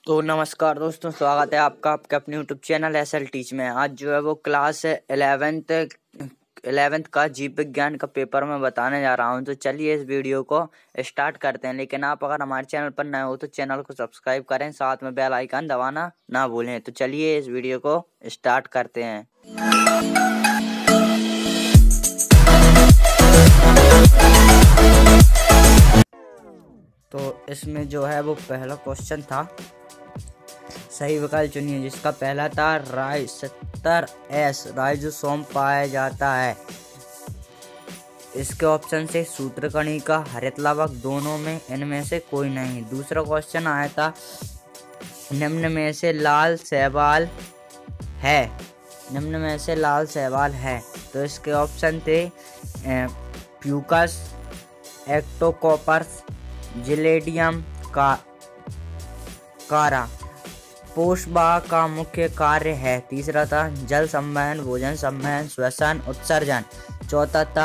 तो नमस्कार दोस्तों, स्वागत है आपका आपके अपने यूट्यूब चैनल एसएल टीच में। आज जो है वो क्लास 11th का जीव विज्ञान का पेपर मैं बताने जा रहा हूं। तो चलिए इस वीडियो को स्टार्ट करते हैं। लेकिन आप अगर हमारे चैनल पर नए हो तो चैनल को सब्सक्राइब करें, साथ में बेल आइकन दबाना ना भूलें। तो चलिए इस वीडियो को स्टार्ट करते हैं। तो इसमें जो है वो पहला क्वेश्चन था, सही विकल्प चुनिए, जिसका पहला था राइजोसोम पाया जाता है। इसके ऑप्शन से सूत्रकणिका, हरित लावक, दोनों में इनमें से कोई नहीं। दूसरा क्वेश्चन आया था, निम्न में से लाल शैवाल है। तो इसके ऑप्शन थे प्यूकस, एक्टोकॉपर्स, जिलेडियम, कारा। पोषवाह का मुख्य कार्य है। तीसरा था जल संवहन, भोजन संवहन, श्वसन, उत्सर्जन। चौथा था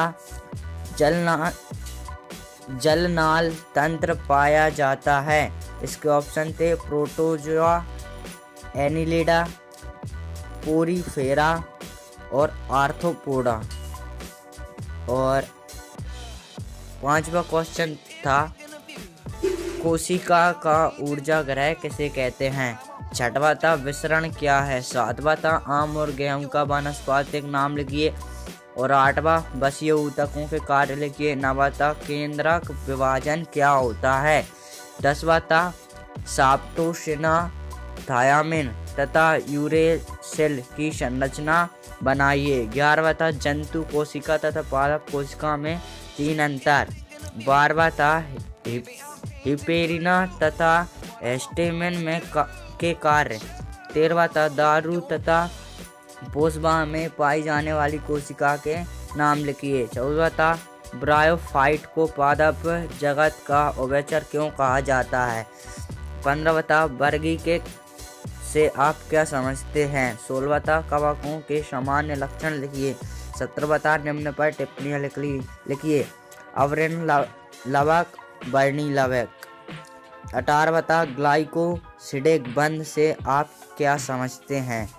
जलनाल तंत्र पाया जाता है। इसके ऑप्शन थे प्रोटोजोआ, एनिलिडा, पोरीफेरा और आर्थ्रोपोडा। और पांचवा क्वेश्चन था, कोशिका का ऊर्जा ग्रह किसे कहते हैं। छठवा था विसरण क्या है। सातवां था आम और गेहूं का वानस्पतिक नाम लिखिए। और आठवां बसीय ऊतकों के कार्य लिखिए। नौवां था केंद्रक विभाजन क्या होता है। 10वां था साप्टोशिना, थायामिन तथा यूरेसिल की संरचना बनाइए। 11वां था जंतु कोशिका तथा पादप कोशिका में 3 अंतर। 12वां था हिपेरिना तथा स्टेमेन में के कार्य। 13वां था दारू तथा पोषवाह में पाई जाने वाली कोशिका के नाम लिखिए। 14वां था ब्रायोफाइट को पादप जगत का उभयचर क्यों कहा जाता है। 15वां था वर्गीकृत से आप क्या समझते हैं। 16वां था कवकों के सामान्य लक्षण लिखिए। 17वां था निम्न पर टिप्पणियां लिखिए। अवर्ण लवक, वर्णी लवक। 18वां था ग्लाइकोसिडिक बंध से आप क्या समझते हैं।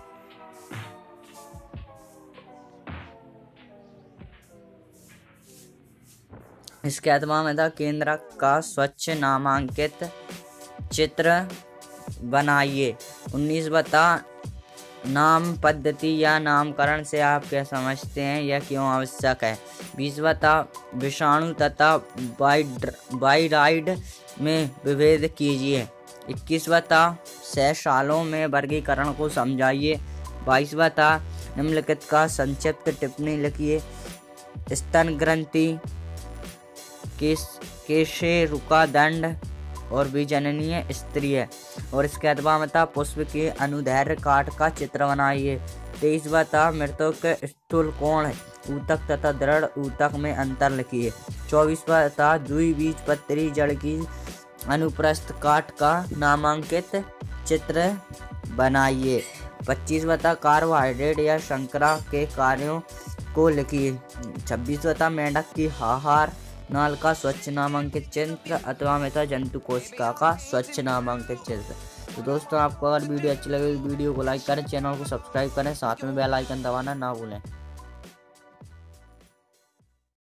इसके अथवा में था केंद्रक का स्वच्छ नामांकित चित्र बनाइए। 19वां था नाम पद्धति या नामकरण से आप क्या समझते हैं, यह क्यों आवश्यक है। 20वां था विषाणु तथा वाइराइड में विभेद कीजिए। 21वां था शैशालों में वर्गीकरण को समझाइए। 22वां था निम्नलिखित का संक्षिप्त टिप्पणी लिखिए। स्तन ग्रंथि, केशेरुका दंड और बीजननीय स्त्री है। और इसके अथवा में था पुष्प के अनुदैर्घ्य काट का चित्र बनाइए। 23वां था मृतक के स्थूल कोण ऊतक तथा दृढ़ ऊतक में अंतर लिखिए। 24वां था द्विबीजपत्री जड़ की अनुप्रस्थ काट का नामांकित चित्र बनाइए। 25वां था कार्बोहाइड्रेट या शर्करा के कार्यों को लिखिए। 26वां था मेंढक की आहार नाल का स्वच्छ नामांकित चित्र अथवा में था जंतु कोशिका का स्वच्छ नामांकित चित्र। तो दोस्तों, आपको अगर वीडियो अच्छी लगे तो वीडियो को लाइक करें, चैनल को सब्सक्राइब करें, साथ में बेल आइकन दबाना ना भूलें।